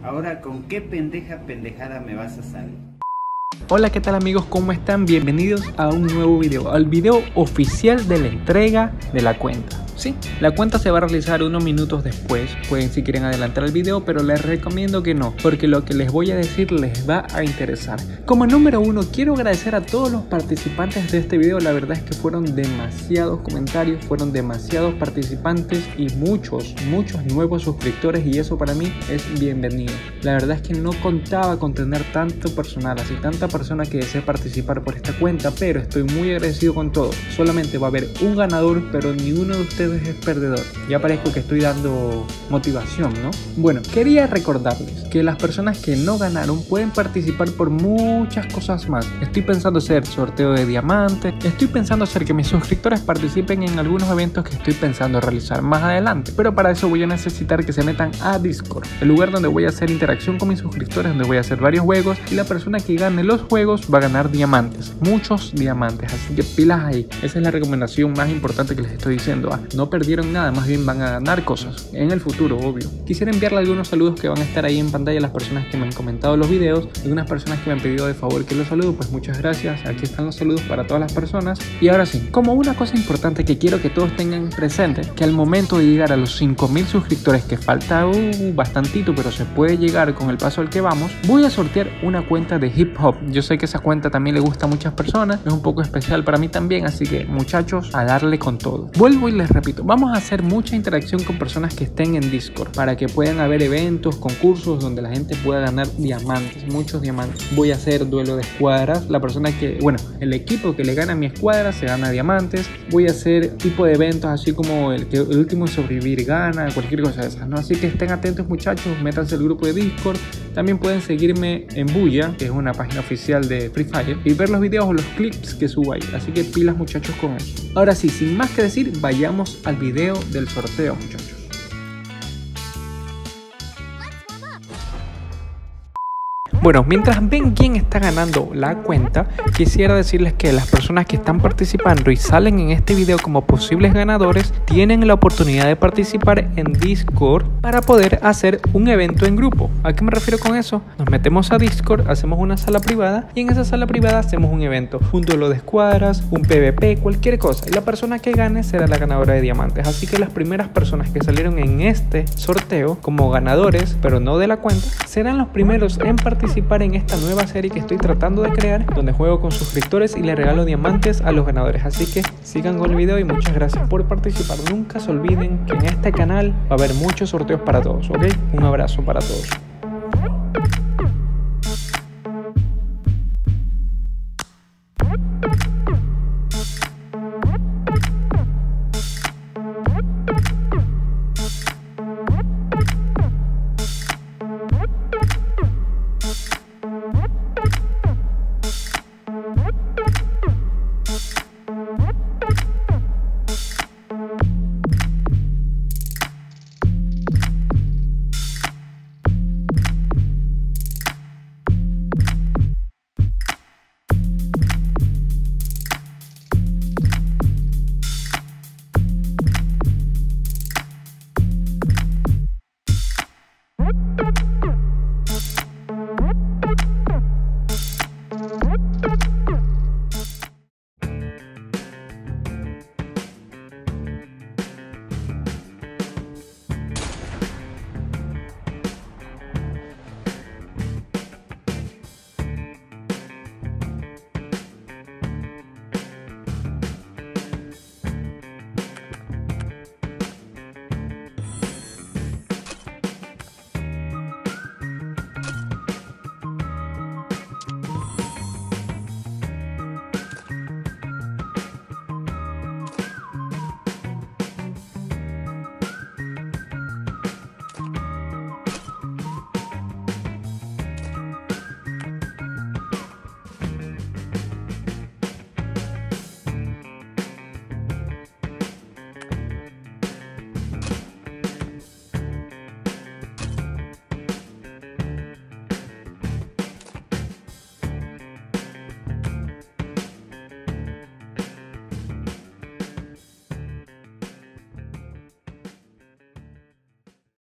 Ahora, ¿con qué pendejada me vas a salir? Hola, ¿qué tal amigos? ¿Cómo están? Bienvenidos a un nuevo video, al video oficial de la entrega de la cuenta. Sí, la cuenta se va a realizar unos minutos después, pueden si quieren adelantar el video, pero les recomiendo que no, porque lo que les voy a decir les va a interesar. Como número uno, quiero agradecer a todos los participantes de este video. La verdad es que fueron demasiados comentarios, fueron demasiados participantes y muchos nuevos suscriptores, y eso para mí es bienvenido. La verdad es que no contaba con tener tanto personal, así tanta persona que desee participar por esta cuenta, pero estoy muy agradecido con todos. Solamente va a haber un ganador, pero ni uno de ustedes es perdedor. Ya parezco que estoy dando motivación, ¿no? Bueno, quería recordarles que las personas que no ganaron pueden participar por muchas cosas más. Estoy pensando hacer sorteo de diamantes, estoy pensando hacer que mis suscriptores participen en algunos eventos que estoy pensando realizar más adelante, pero para eso voy a necesitar que se metan a Discord, el lugar donde voy a hacer interacción con mis suscriptores, donde voy a hacer varios juegos, y la persona que gane los juegos va a ganar diamantes, muchos diamantes, así que pilas ahí. Esa es la recomendación más importante que les estoy diciendo. No perdieron nada, más bien van a ganar cosas en el futuro, obvio. Quisiera enviarle algunos saludos que van a estar ahí en pantalla a las personas que me han comentado los videos, algunas personas que me han pedido de favor que los saludo, pues muchas gracias. Aquí están los saludos para todas las personas. Y ahora sí, como una cosa importante que quiero que todos tengan presente, que al momento de llegar a los 5000 suscriptores, que falta bastantito, pero se puede llegar con el paso al que vamos, voy a sortear una cuenta de hip hop. Yo sé que esa cuenta también le gusta a muchas personas, es un poco especial para mí también, así que muchachos, a darle con todo. Vuelvo y les repito, vamos a hacer mucha interacción con personas que estén en Discord para que puedan haber eventos, concursos donde la gente pueda ganar diamantes, muchos diamantes. Voy a hacer duelo de escuadras, la persona que, bueno, el equipo que le gana a mi escuadra se gana diamantes. Voy a hacer tipo de eventos así como el último en sobrevivir gana, cualquier cosa de esas, ¿no? Así que estén atentos muchachos, métanse al grupo de Discord. También pueden seguirme en Buya, que es una página oficial de Free Fire, y ver los videos o los clips que subo ahí. Así que pilas muchachos con eso. Ahora sí, sin más que decir, vayamos al video del sorteo, muchachos. Bueno, mientras ven quién está ganando la cuenta, quisiera decirles que las personas que están participando y salen en este video como posibles ganadores tienen la oportunidad de participar en Discord para poder hacer un evento en grupo. ¿A qué me refiero con eso? Nos metemos a Discord, hacemos una sala privada y en esa sala privada hacemos un evento, un duelo de escuadras, un PvP, cualquier cosa, y la persona que gane será la ganadora de diamantes. Así que las primeras personas que salieron en este sorteo como ganadores, pero no de la cuenta, serán los primeros en participar en esta nueva serie que estoy tratando de crear, donde juego con suscriptores y le regalo diamantes a los ganadores. Así que sigan con el video y muchas gracias por participar. Nunca se olviden que en este canal va a haber muchos sorteos para todos, ¿ok? Un abrazo para todos.